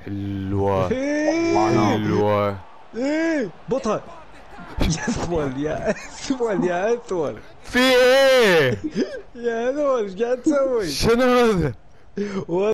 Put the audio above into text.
حلوة إيه. حلوة. ايه بطل. يا اسود يا اسود يا اسود. في ايه؟ يا اسود ايش قاعد تسوي؟ شنو هذا؟